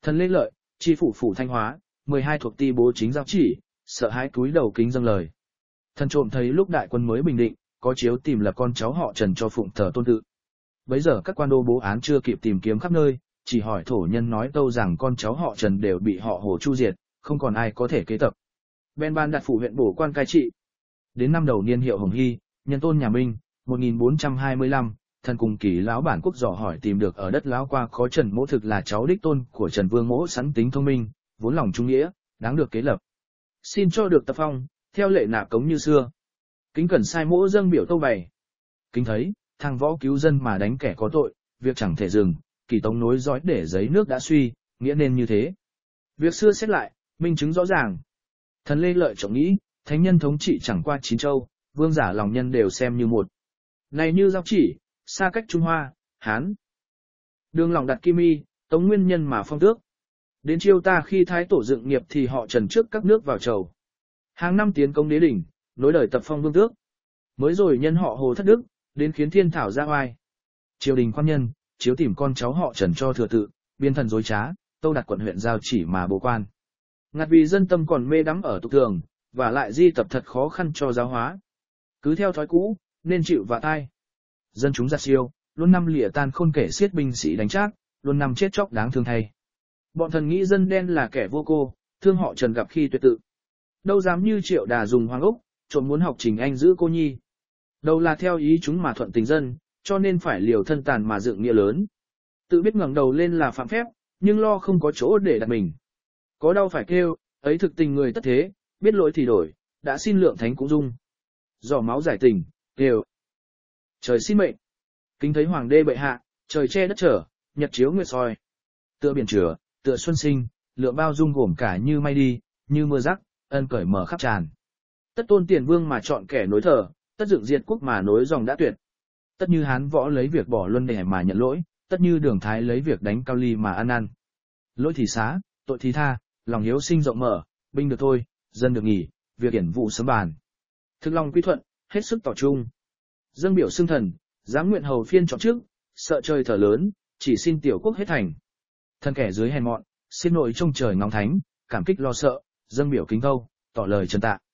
Thần Lê Lợi, tri phủ phủ Thanh Hóa, 12 thuộc ti bố chính giao chỉ, sợ hãi cúi đầu kính dâng lời. Thần trộm thấy lúc đại quân mới bình định, có chiếu tìm lập con cháu họ Trần cho phụng thờ tôn tự. Bấy giờ các quan đô bố án chưa kịp tìm kiếm khắp nơi, chỉ hỏi thổ nhân nói tâu rằng con cháu họ Trần đều bị họ Hồ chu diệt, không còn ai có thể kế tập. Ben ban đặt phủ huyện bổ quan cai trị. Đến năm đầu niên hiệu Hồng Hy, nhân tôn nhà Minh, 1425, thần cùng Kỷ lão bản quốc dò hỏi tìm được ở đất lão qua có Trần Mỗ thực là cháu đích tôn của Trần Vương Mỗ, sẵn tính thông minh, vốn lòng trung nghĩa, đáng được kế lập. Xin cho được tập phong, theo lệ nạp cống như xưa. Kính cẩn sai Mỗ dâng biểu tâu bày. Kính thấy, thằng võ cứu dân mà đánh kẻ có tội, việc chẳng thể dừng, Kỷ tống nối dõi để giấy nước đã suy, nghĩa nên như thế. Việc xưa xét lại, minh chứng rõ ràng. Thần Lê Lợi trọng nghĩ, thánh nhân thống trị chẳng qua 9 châu, vương giả lòng nhân đều xem như một. Này như giao chỉ, xa cách Trung Hoa, Hán. Đường lòng đặt kim y, tống nguyên nhân mà phong tước. Đến chiêu ta khi thái tổ dựng nghiệp thì họ Trần trước các nước vào chầu. Hàng năm tiến công đế đỉnh, nối đời tập phong vương tước. Mới rồi nhân họ Hồ thất đức, đến khiến thiên thảo ra oai. Triều đình quan nhân, chiếu tìm con cháu họ Trần cho thừa tự, biên thần dối trá, tâu đặt quận huyện giao chỉ mà bố quan. Ngặt vì dân tâm còn mê đắm ở tục thường, và lại di tập thật khó khăn cho giáo hóa. Cứ theo thói cũ, nên chịu vạ tai. Dân chúng giặt siêu, luôn năm lìa tan khôn kể xiết binh sĩ đánh trác, luôn năm chết chóc đáng thương thay. Bọn thần nghĩ dân đen là kẻ vô cô, thương họ Trần gặp khi tuyệt tự. Đâu dám như Triệu Đà dùng Hoàng Úc, trộm muốn học Trình Anh giữ cô nhi. Đâu là theo ý chúng mà thuận tình dân, cho nên phải liều thân tàn mà dựng nghĩa lớn. Tự biết ngẩng đầu lên là phạm phép, nhưng lo không có chỗ để đặt mình. Có đau phải kêu, ấy thực tình người tất thế, biết lỗi thì đổi, đã xin lượng thánh cũng dung. Giỏ máu giải tình, kêu. Trời xin mệnh. Kính thấy hoàng đê bệ hạ, trời che đất trở, nhật chiếu nguyệt soi. Tựa biển chửa, tựa xuân sinh, lượng bao dung gồm cả như may đi, như mưa rắc, ân cởi mở khắp tràn. Tất tôn tiền vương mà chọn kẻ nối thờ, tất dựng diệt quốc mà nối dòng đã tuyệt. Tất như Hán võ lấy việc bỏ luân để mà nhận lỗi, tất như Đường Thái lấy việc đánh Cao Ly mà ăn năn. Lỗi thì xá, tội thì tha, lòng hiếu sinh rộng mở, binh được thôi, dân được nghỉ, việc hiển vụ sớm bàn. Thực lòng quy thuận, hết sức tỏ trung. Dâng biểu xưng thần, dám nguyện hầu phiên chọn trước, sợ trời thở lớn, chỉ xin tiểu quốc hết thành. Thân kẻ dưới hèn mọn, xin nội trông trời ngóng thánh, cảm kích lo sợ, dâng biểu kính câu, tỏ lời trần tạ.